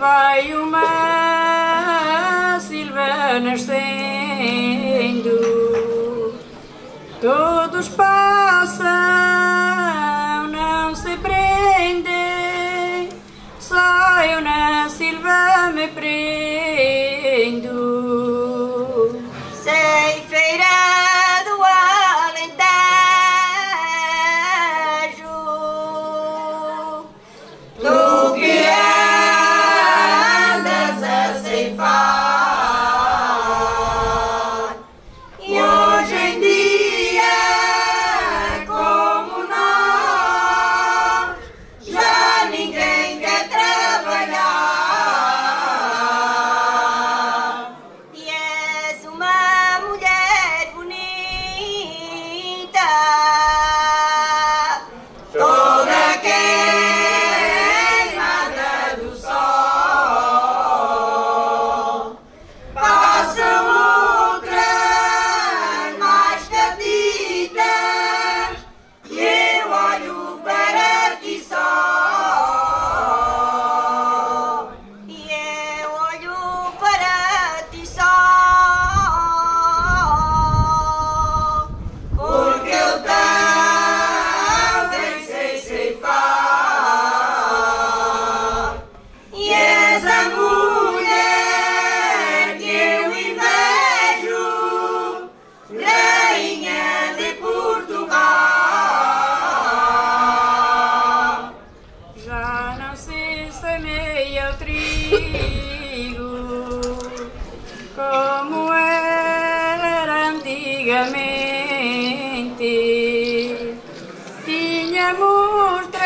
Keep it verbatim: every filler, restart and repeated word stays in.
vai uma silva nascendo, todos passam, não se prendem, só eu na silva me prendo. Ceifeira do Alentejo, tu que andas a ceifar, e hoje em dia, como nós, já ninguém quer trabalhar. E és uma mulher bonita, toda queimada do sol. Passam outras mais catitas e eu olho para ti só. E eu olho para ti só, porque eu também sei ceifar. E és a mulher que eu invejo, rainha de Portugal. Já não se semeia o trigo como era antigamente. Tínhamos três